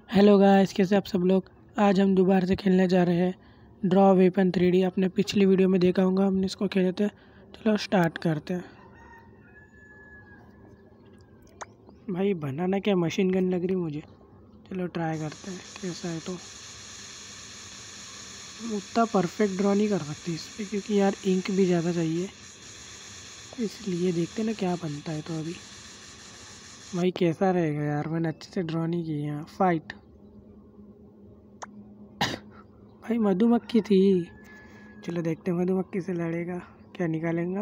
Hello guys, कैसे आप सब लोग। आज हम दोबारा से खेलने जा रहे हैं ड्रॉ वेपन 3D। आपने पिछली वीडियो में देखा होगा, हमने इसको खेले थे। चलो स्टार्ट करते हैं। भाई बनाना क्या मशीन गन लग रही मुझे। चलो ट्राई करते हैं कैसा है। तो उतना परफेक्ट ड्रॉ नहीं कर सकती इस पर, क्योंकि यार इंक भी ज़्यादा चाहिए, इसलिए देखते ना क्या बनता है। तो अभी भाई कैसा रहेगा यार, मैंने अच्छे से ड्रॉ नहीं किया। फाइट भाई मधुमक्खी थी। चलो देखते हैं मधुमक्खी से लड़ेगा क्या निकालेगा।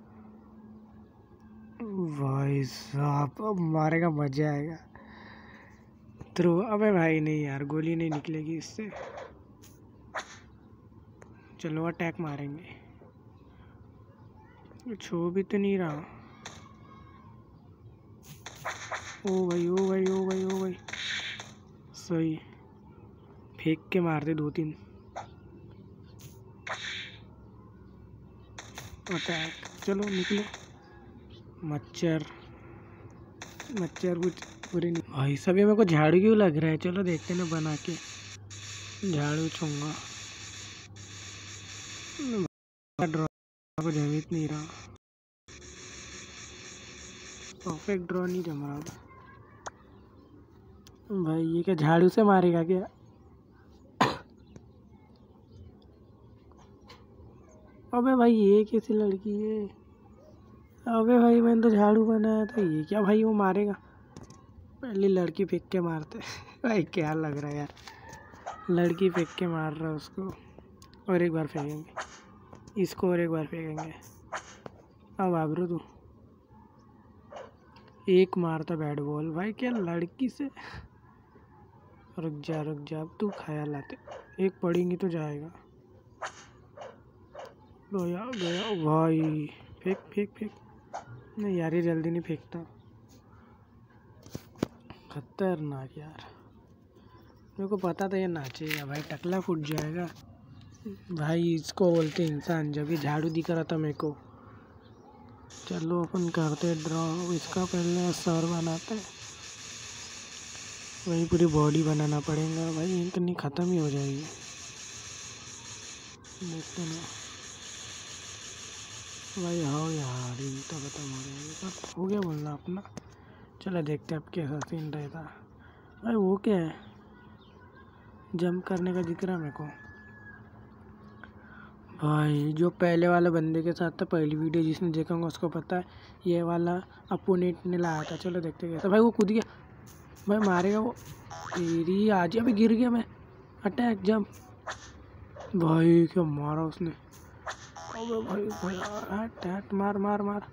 भाई साहब अब मारेगा, मजा आएगा। थ्रो, अबे भाई नहीं यार, गोली नहीं निकलेगी इससे। चलो अटैक मारेंगे। छू भी तो नहीं रहा। ओ भाई ओ भाई ओ भाई ओ भाई, सही फेंक के मार दे 2-3 अटैक। चलो निकलो। मच्छर मच्छर कुछ पूरी नहीं। भाई सभी मेरे को झाड़ू क्यों लग रहा है। चलो देखते ना बना के। झाड़ू छूंगा। ड्रॉ को जमीत नहीं रहा, परफेक्ट ड्रॉ नहीं जम रहा। भाई ये क्या झाड़ू से मारेगा क्या। अबे भाई ये कैसी लड़की है। अबे भाई मैंने तो झाड़ू बनाया था, ये क्या भाई वो मारेगा। पहले लड़की फेंक के मारते भाई क्या लग रहा है यार, लड़की फेंक के मार रहा है उसको। और एक बार फेंकेंगे इसको, और एक बार फेंकेंगे। अब आबरू तू एक मारता बैट बॉल। भाई क्या लड़की से। रुक जा अब तू ख्याल आते। एक पड़ेंगी तो जाएगा। गया गया भाई। फेंक फेंक फेंक। नहीं यार ये जल्दी नहीं फेंकता। खतरनाक यार, मेरे को पता था ये नाचेगा भाई, टकला फूट जाएगा। भाई इसको बोलते इंसान, जब ये झाड़ू दिख रहा था मेरे को। चलो अपन करते ड्रॉ। इसका पहले सर बनाते हैं, वही पूरी बॉडी बनाना पड़ेगा। भाई इंक नहीं ख़त्म ही हो जाएगी। देखते ना भाई। हाँ यार ये तो खत्म हो जाएगी, पर हो गया बोलना अपना। चलो देखते अब कैसा सीन रहता। भाई वो क्या है, जंप करने का दिख रहा मेरे को। भाई जो पहले वाले बंदे के साथ था, पहली वीडियो जिसने देखा होगा उसको पता है, ये वाला अपोनेंट ने लाया था। चलो देखते कैसा। भाई वो कूद गया, भाई मारेगा वो। तेरी आज अभी गिर गया मैं। Attack jump. भाई क्या मारा उसने। अबे भाई भाई हट हट, मार मार मार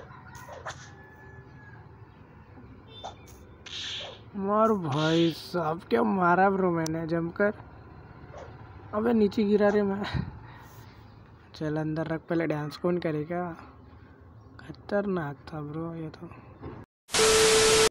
मार। भाई साहब क्या मारा ब्रो मैंने जंप कर। अबे नीचे गिरा रे मैं। चल अंदर रख, पहले डांस कौन करेगा। खतरनाक था ब्रो ये तो।